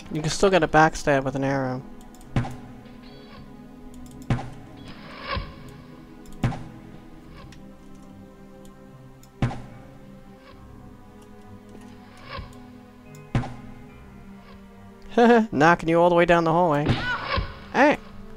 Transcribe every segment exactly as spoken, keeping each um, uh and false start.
You can still get a backstab with an arrow. Knocking you all the way down the hallway. Hey!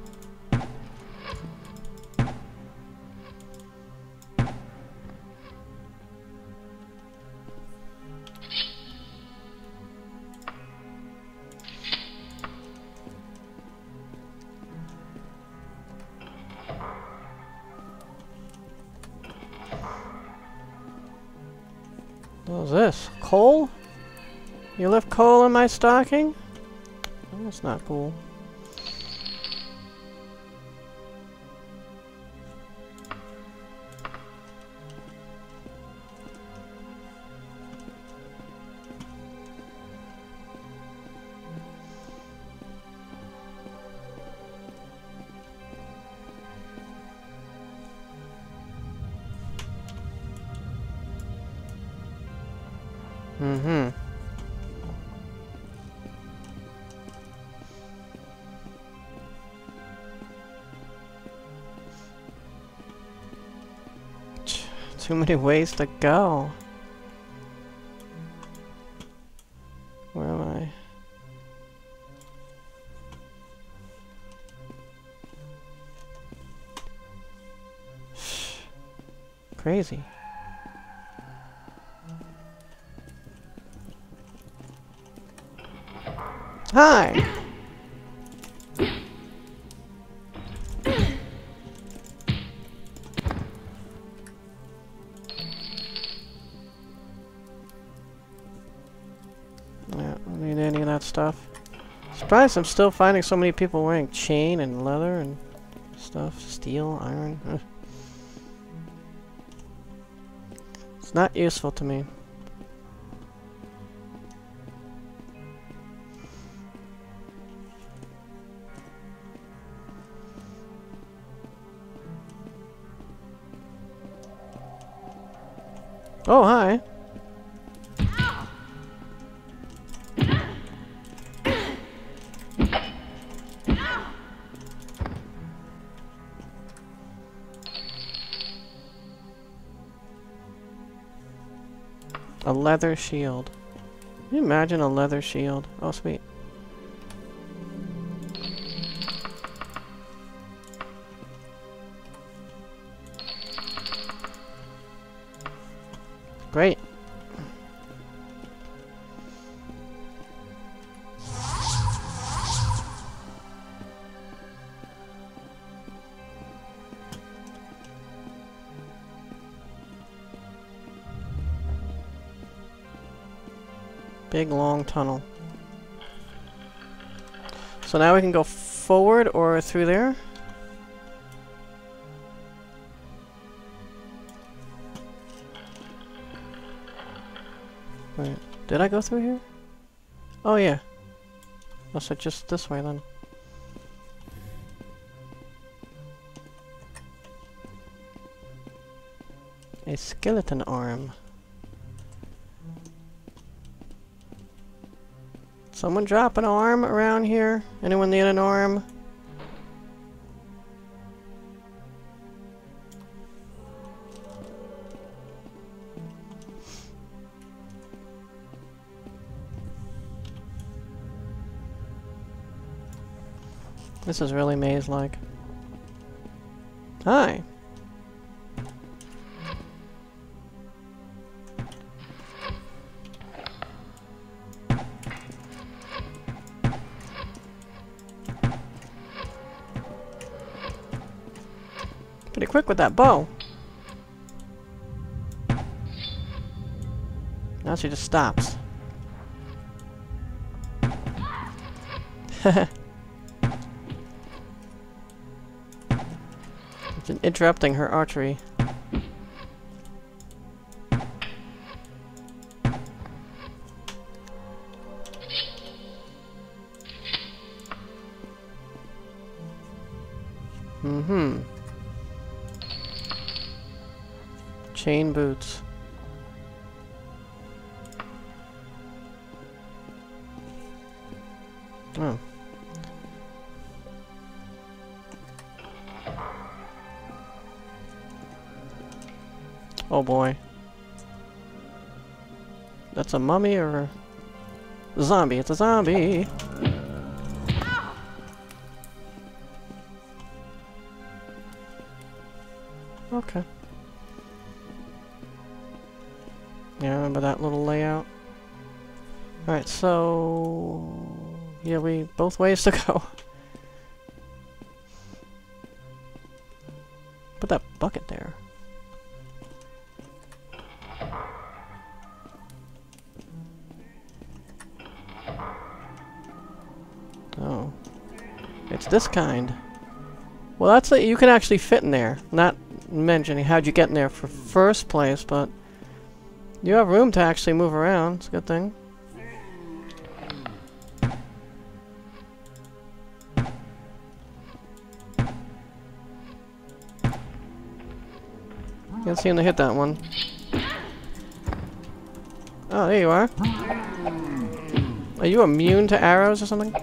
What was this? Coal? You left coal in my stocking? That's not cool. Mm-hmm. Too many ways to go. Where am I? Crazy. Hi! Yeah, don't need any of that stuff. Surprised I'm still finding so many people wearing chain and leather and stuff. Steel, iron. Ugh. It's not useful to me. Oh, hi. A leather shield. Can you imagine a leather shield? Oh, sweet. Great. Big long tunnel. So now we can go forward or through there? Wait, did I go through here? Oh yeah. Must have just this way then. A skeleton arm. Someone drop an arm around here? Anyone need an arm? This is really maze-like. Hi! Pretty quick with that bow. Now she just stops. It's interrupting her archery. Mm-hmm. Chain boots. Oh. Oh boy. That's a mummy or a zombie? It's a zombie. Okay. Yeah, remember that little layout? Alright, so... yeah, we... both ways to go. Put that bucket there. Oh. It's this kind. Well, that's it. You can actually fit in there. Not mentioning how'd you get in there for first place, but you have room to actually move around. It's a good thing. Can't seem to hit that one. Oh, there you are. Are you immune to arrows or something?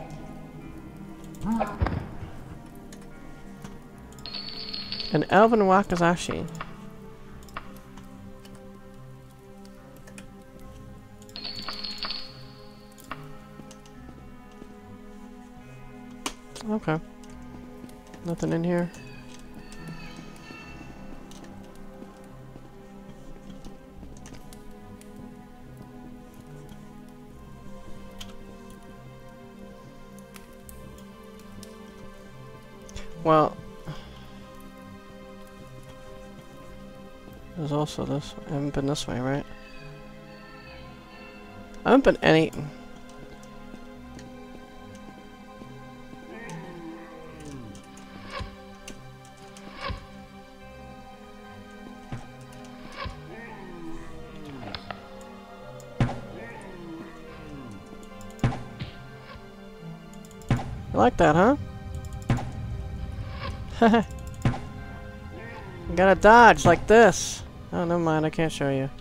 An elven wakizashi. Okay. Nothing in here. Well, there's also this. I haven't been this way, right? I haven't been any... You like that, huh? You gotta dodge like this. Oh, never mind, I can't show you.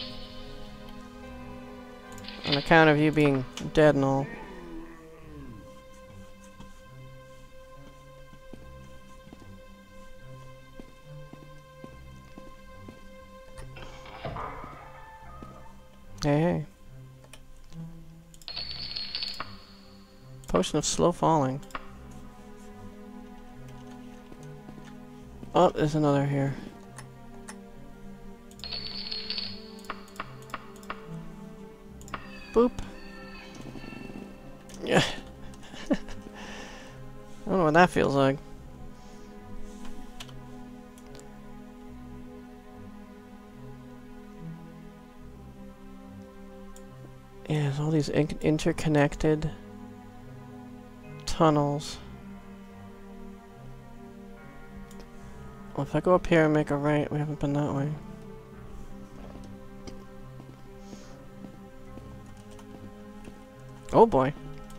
On account of you being dead and all. Hey, hey. Potion of slow falling. Oh, there's another here. Boop. Yeah. I don't know what that feels like. Yeah, there's all these in interconnected tunnels. Well, if I go up here and make a right, we haven't been that way. Oh boy.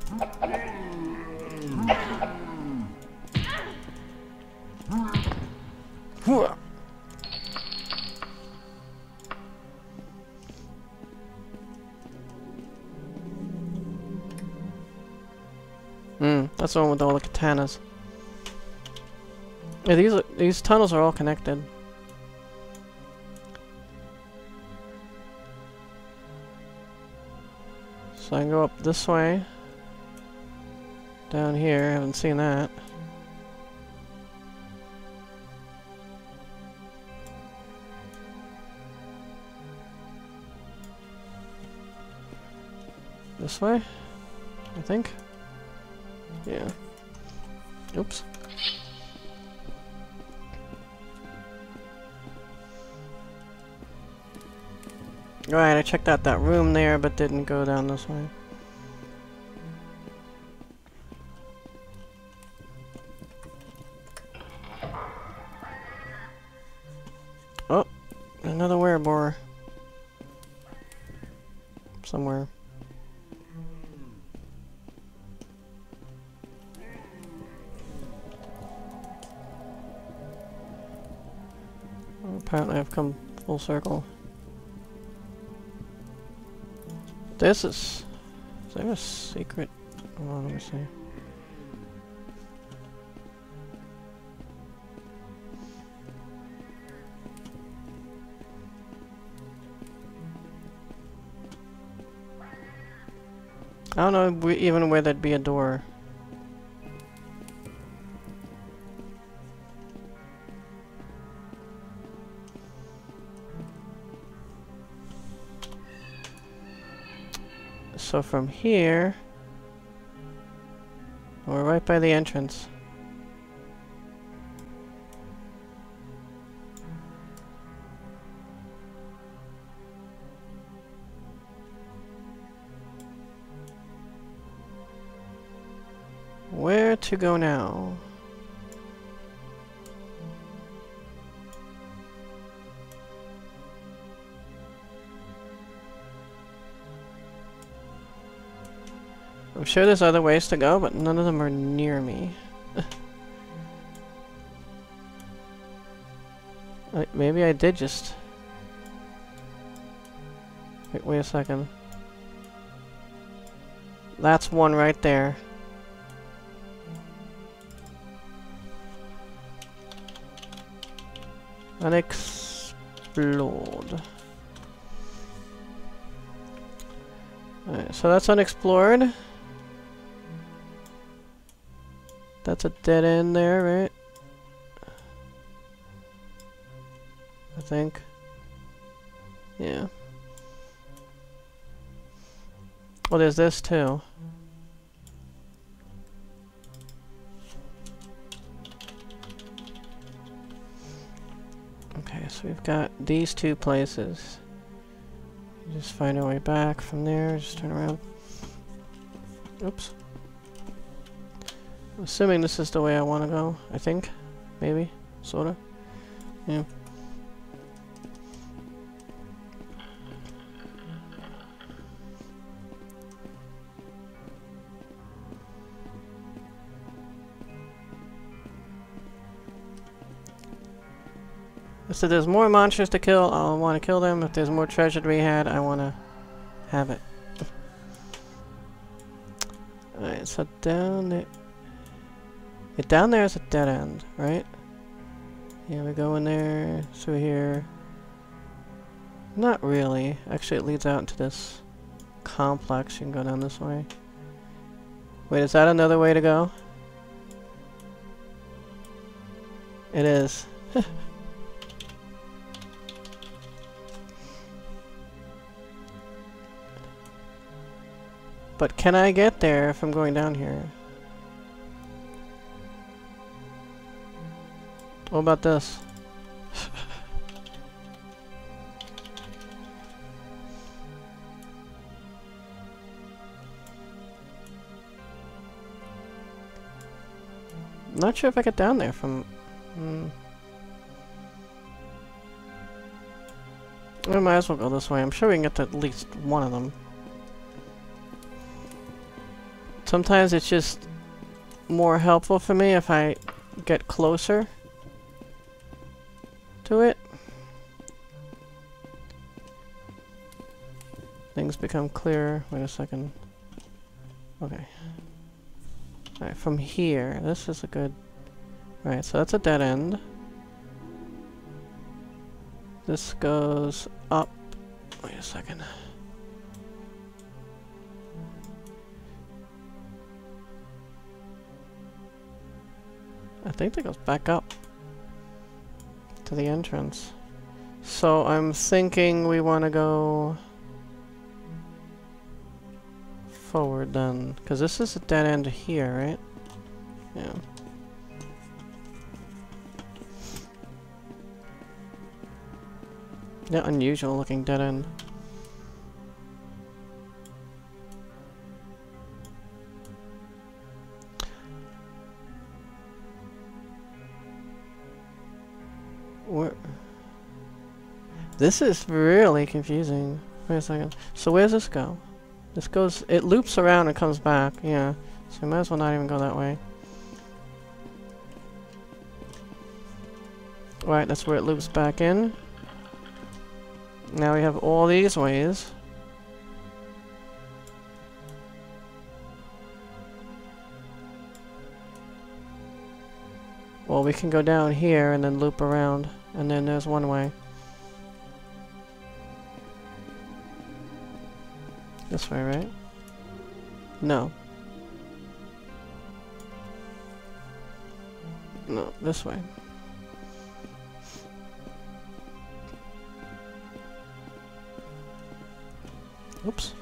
Hmm, that's the one with all the katanas. Yeah, these are, these tunnels are all connected. So I can go up this way. Down here, I haven't seen that. This way, I think. Yeah. Oops. Right, I checked out that room there, but didn't go down this way. Oh, another werebore. Somewhere. Well, apparently I've come full circle. This is... Is there a secret Hold on, let me see. I don't know wh- even where there'd be a door. So from here, we're right by the entrance. Where to go now? I'm sure there's other ways to go, but none of them are near me. Like, maybe I did just... Wait, wait a second. That's one right there. Unexplored. Alright, so that's unexplored. That's a dead end there, right? I think. Yeah. Well, there's this too. Okay, so we've got these two places. Just find our way back from there, just turn around. Oops. I'm assuming this is the way I want to go, I think. Maybe. Sorta. Yeah. So there's more monsters to kill, I'll want to kill them. If there's more treasure to be had, I want to have it. Alright, so down there... Yeah, down there is a dead end, right? Yeah, we go in there, through here. Not really. Actually, it leads out into this complex. You can go down this way. Wait, is that another way to go? It is. But can I get there if I'm going down here? What about this? Not sure if I get down there from... Hmm. We might as well go this way. I'm sure we can get to at least one of them. Sometimes it's just more helpful for me if I get closer to it. Things become clearer. Wait a second. Okay. Alright, from here, this is a good... Alright, so that's a dead end. This goes up... Wait a second. I think that goes back up to the entrance. So I'm thinking we want to go forward then, because this is a dead end here, right? Yeah. Yeah, unusual looking dead end. Where? This is really confusing. Wait a second. So where does this go? This goes... It loops around and comes back. Yeah. So we might as well not even go that way. Right, that's where it loops back in. Now we have all these ways. Well, we can go down here and then loop around, and then there's one way. This way, right? No. No, this way. Oops.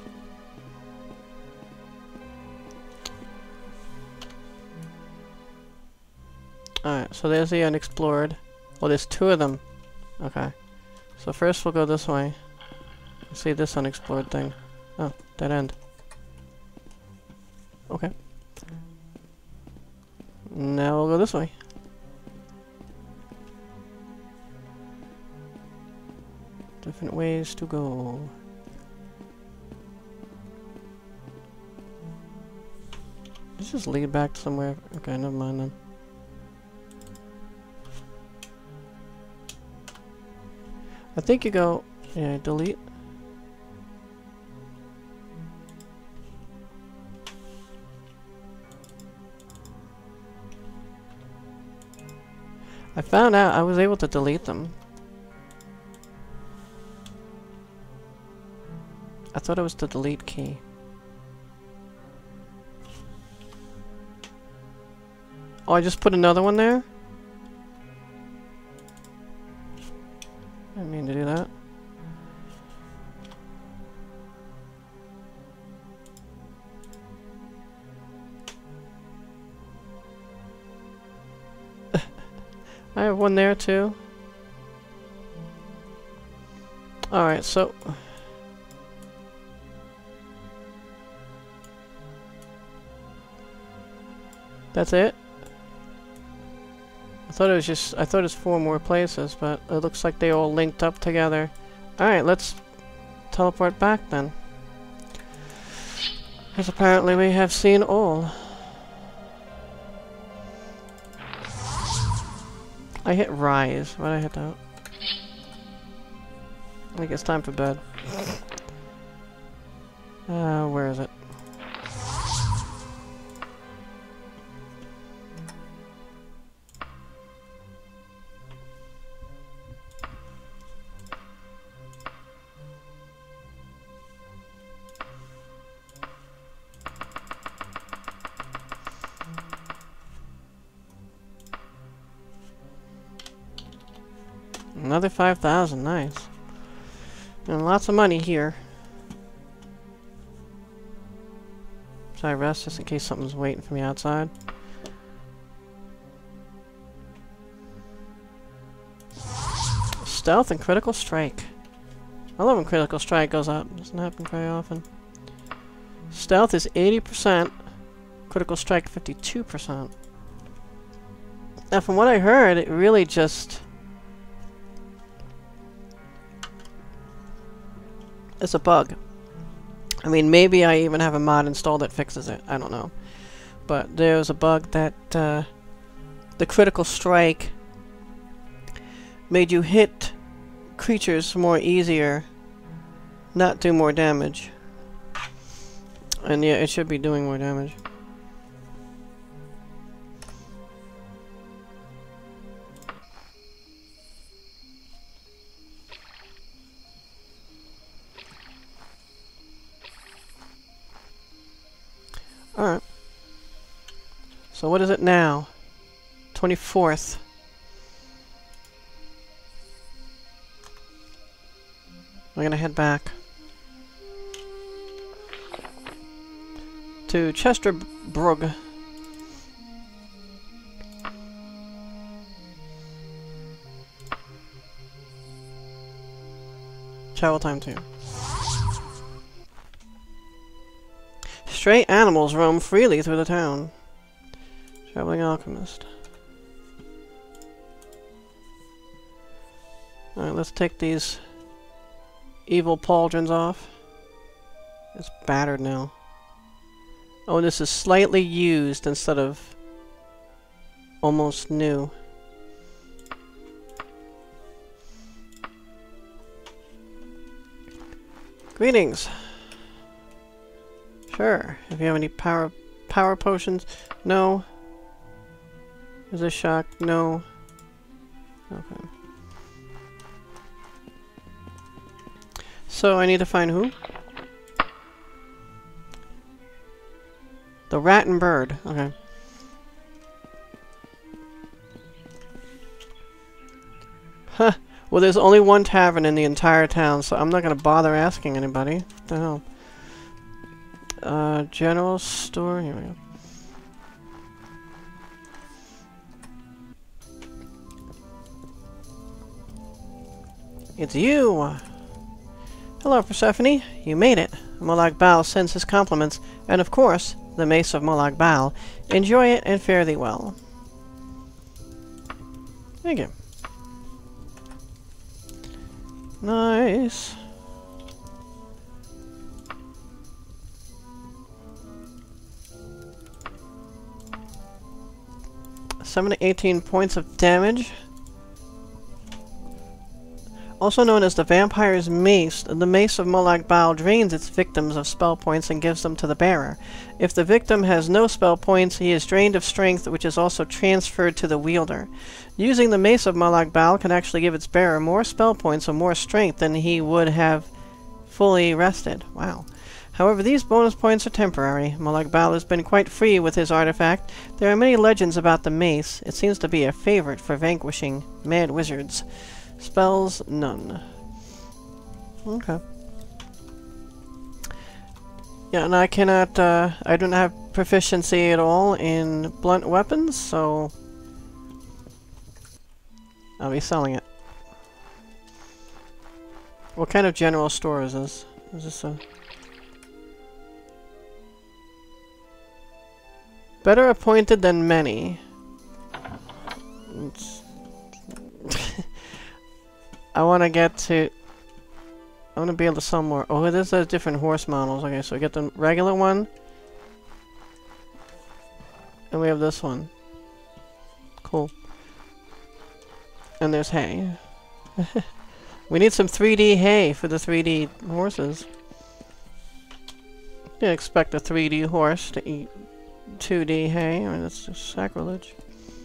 Alright, so there's the unexplored. Well, there's two of them. Okay. So first we'll go this way. See this unexplored thing. Oh, dead end. Okay. Now we'll go this way. Different ways to go. Let's just lead back somewhere. Okay, never mind then. I think you go, yeah, delete. I found out I was able to delete them. I thought it was the delete key. Oh, I just put another one there? I didn't mean to do that. I have one there too. Alright, so... That's it? I thought it was just, I thought it was four more places, but it looks like they all linked up together. Alright, let's teleport back then. Because apparently we have seen all. I hit rise. Why did I hit that? I think it's time for bed. Uh, where is it? Another five thousand, nice. And lots of money here. Should I rest just in case something's waiting for me outside? Stealth and critical strike. I love when critical strike goes up. Doesn't happen very often. Stealth is eighty percent. Critical strike fifty-two percent. Now from what I heard, it really just... It's a bug. I mean, maybe I even have a mod installed that fixes it. I don't know. But there's a bug that uh, the critical strike made you hit creatures more easier, not do more damage. And yeah, it should be doing more damage. Alright. So what is it now? twenty-fourth. We're gonna head back to Chesterbrug. Travel time two. Stray animals roam freely through the town. Traveling alchemist. Alright, let's take these evil pauldrons off. It's battered now. Oh, this is slightly used instead of almost new. Greetings. Sure. If you have any power power potions, no. Is this shock? No. Okay. So I need to find who? The rat and bird. Okay. Huh. Well, there's only one tavern in the entire town, so I'm not gonna bother asking anybody. What the hell? Uh, general store. Here we go. It's you! Hello, Persephone. You made it. Molag Bal sends his compliments, and of course, the Mace of Molag Bal. Enjoy it and fare thee well. Thank you. Nice. seven to eighteen points of damage. Also known as the Vampire's Mace, the Mace of Molag Bal drains its victims of spell points and gives them to the bearer. If the victim has no spell points, he is drained of strength, which is also transferred to the wielder. Using the Mace of Molag Bal can actually give its bearer more spell points or more strength than he would have fully rested. Wow. However, these bonus points are temporary. Molag Bal has been quite free with his artifact. There are many legends about the Mace. It seems to be a favorite for vanquishing mad wizards. Spells, none. Okay. Yeah, and I cannot, uh, I don't have proficiency at all in blunt weapons, so I'll be selling it. What kind of general store is this? Is this a... Better appointed than many. It's I want to get to... I want to be able to sell more. Oh, there's those different horse models. Okay, so we get the regular one. And we have this one. Cool. And there's hay. We need some three D hay for the three D horses. You didn't expect a three D horse to eat two D hay. I mean, that's just sacrilege.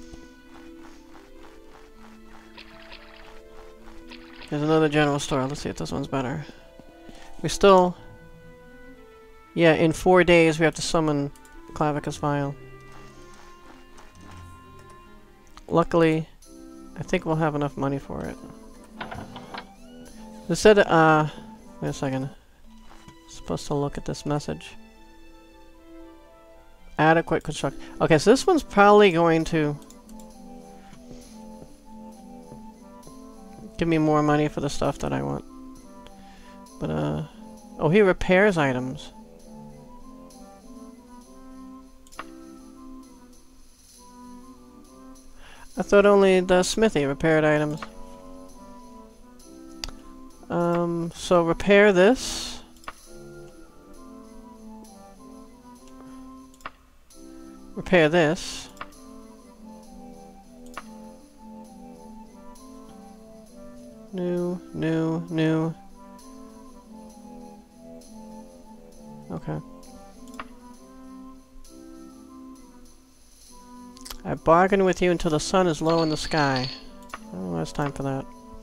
There's another general store. Let's see if this one's better. We still... Yeah, in four days we have to summon Clavicus Vial. Luckily, I think we'll have enough money for it. They said, uh... Wait a second. I'm supposed to look at this message. Adequate construct. Okay, so this one's probably going to... give me more money for the stuff that I want. But, uh... oh, he repairs items. I thought only the smithy repaired items. Um, so repair this. Repair this. New, new, new. Okay. I bargain with you until the sun is low in the sky. Oh, it's time for that.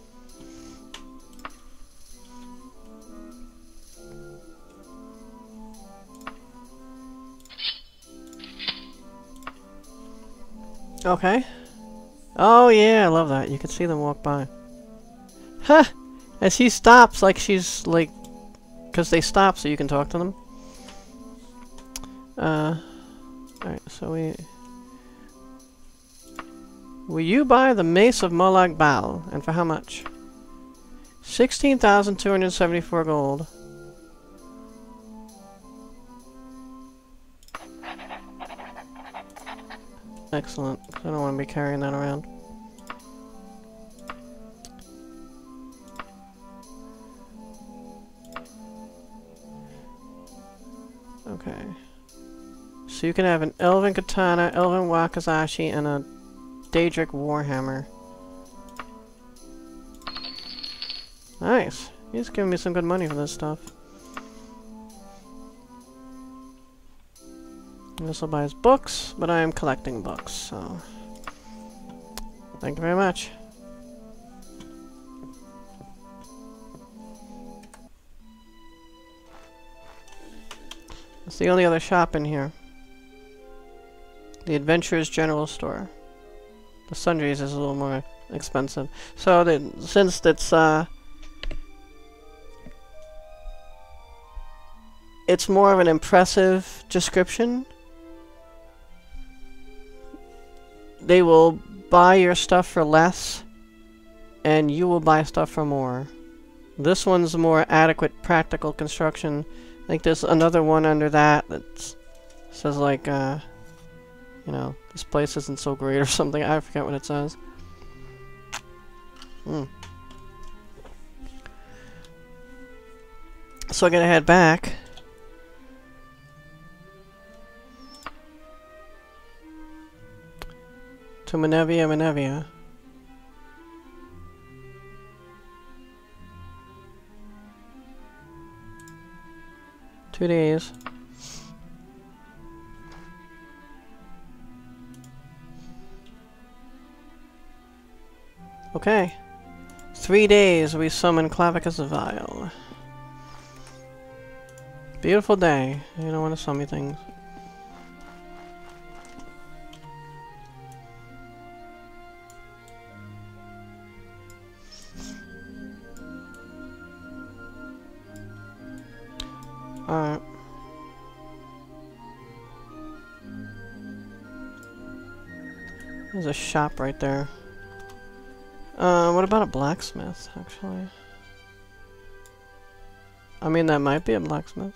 Okay. Oh yeah, I love that. You can see them walk by. Huh! As he stops, like she's like... Because they stop so you can talk to them. Uh... Alright, so we... Will you buy the Mace of Molag Bal? And for how much? sixteen thousand two hundred seventy-four gold. Excellent. I don't want to be carrying that around. Okay. So you can have an Elven Katana, Elven Wakizashi, and a Daedric Warhammer. Nice. He's giving me some good money for this stuff. This will buy his books, but I am collecting books, so... Thank you very much. That's the only other shop in here. The Adventurer's General Store. The Sundries is a little more expensive. So that since it's uh it's more of an impressive description, they will buy your stuff for less and you will buy stuff for more. This one's more adequate practical construction. I think there's another one under that that says like uh you know, this place isn't so great or something. I forget what it says. Hmm. So I'm gonna head back. To Menevia, Menevia. Two days. Okay. Three days we summon Clavicus Vile. Beautiful day. You don't want to summon things. Alright. There's a shop right there. Uh, what about a blacksmith, actually? I mean, that might be a blacksmith.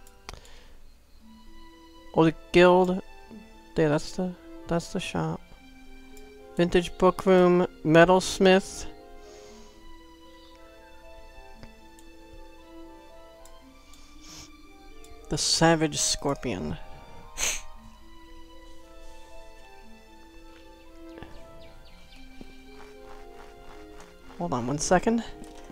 Oh, the guild. Yeah, that's the that's the shop. Vintage book room, metalsmith. The Savage Scorpion. Hold on one second.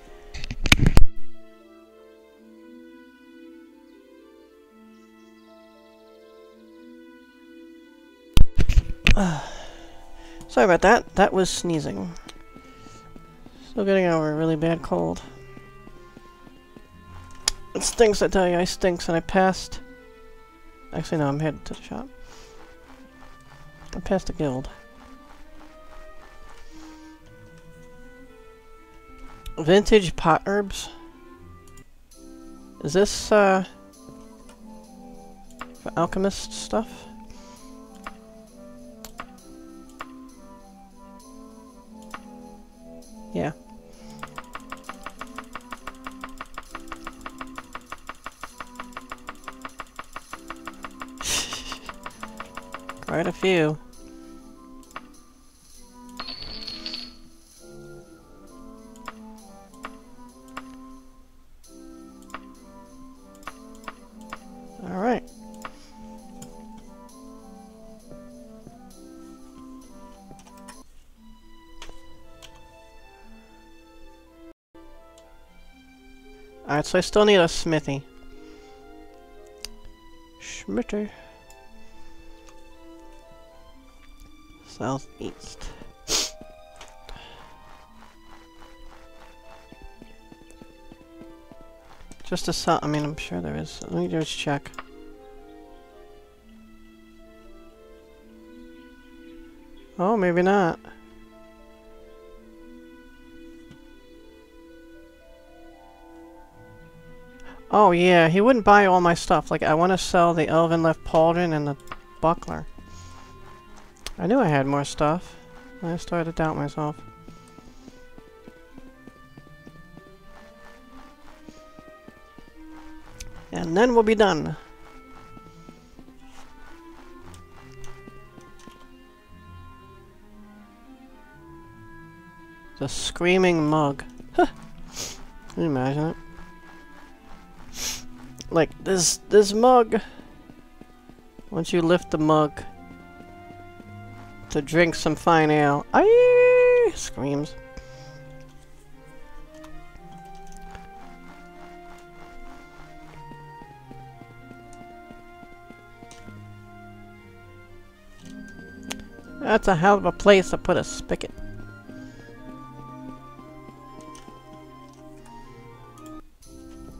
Sorry about that. That was sneezing. Still getting over a really bad cold. It stinks, I tell you. I stinks, and I passed... Actually, no, I'm headed to the shop. I passed the guild. Vintage pot herbs. Is this, uh... for alchemist stuff? Yeah. Quite a few. Alright. Alright, so I still need a smithy. Schmitter. Southeast. Just a south. I mean, I'm sure there is. Let me just check. Oh, maybe not. Oh yeah, he wouldn't buy all my stuff. Like, I want to sell the Elven Left Pauldron and the Buckler. I knew I had more stuff. I started to doubt myself. And then we'll be done. The Screaming Mug. Huh. Can you imagine it? Like, this, this mug. Once you lift the mug to drink some fine ale. Aye! Screams. That's a hell of a place to put a spigot.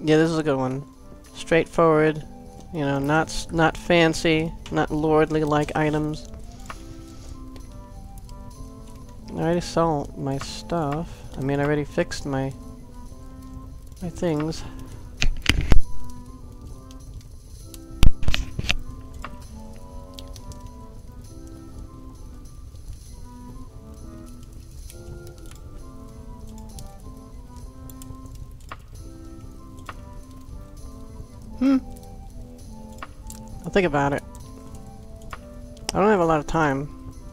Yeah, this is a good one. Straightforward. You know, not s not fancy, not lordly like items. I already sold my stuff. I mean, I already fixed my my things. Hmm. I'll think about it. I don't have a lot of time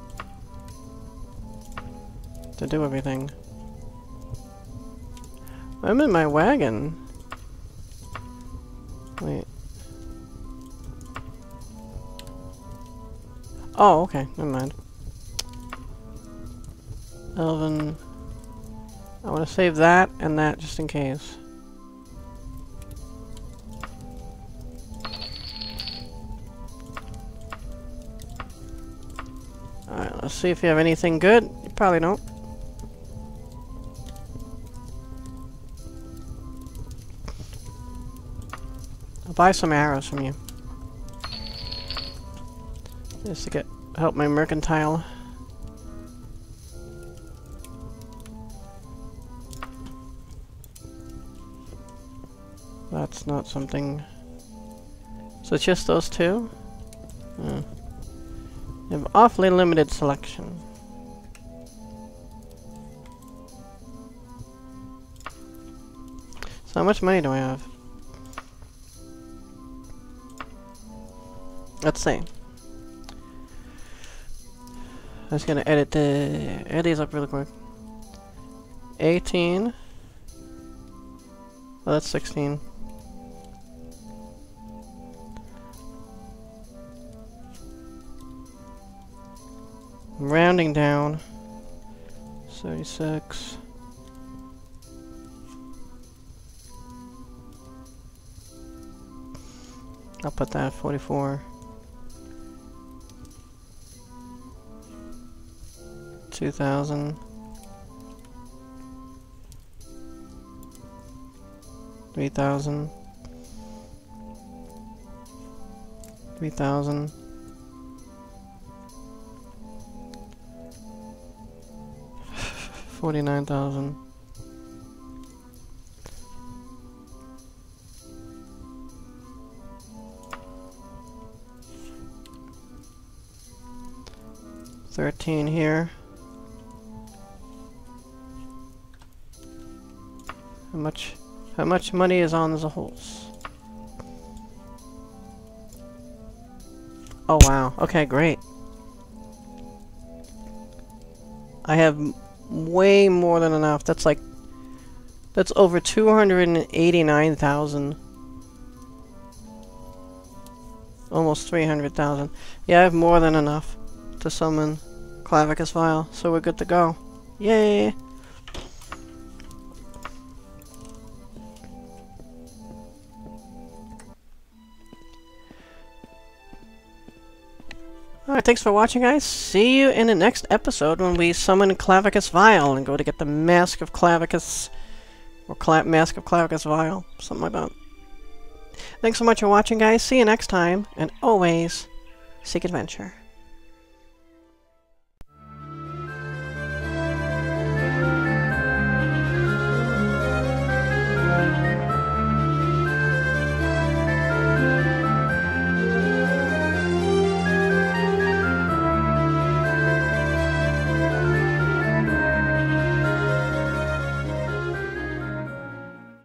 to do everything. I'm in my wagon. Wait. Oh, okay. Never mind. Elven. I want to save that and that just in case. Alright, let's see if you have anything good. You probably don't. I'll buy some arrows from you. Just to get help my mercantile. That's not something. So it's just those two? Yeah. You have awfully limited selection. So how much money do I have? Let's see. I'm just gonna edit the edit these up really quick. eighteen. Well, that's sixteen. I'm rounding down. thirty-six. I'll put that at forty-four. two thousand. three thousand. three thousand. forty-nine thousand. thirteen here. How much how much money is on the horse? Oh wow. Okay, great. I have way more than enough. That's like that's over two hundred eighty-nine thousand. Almost three hundred thousand. Yeah, I have more than enough to summon Clavicus Vile, so we're good to go. Yay! Alright, thanks for watching, guys. See you in the next episode when we summon Clavicus Vile and go to get the Mask of Clavicus, or Cla Mask of Clavicus Vile, something like that. Thanks so much for watching, guys. See you next time, and always seek adventure.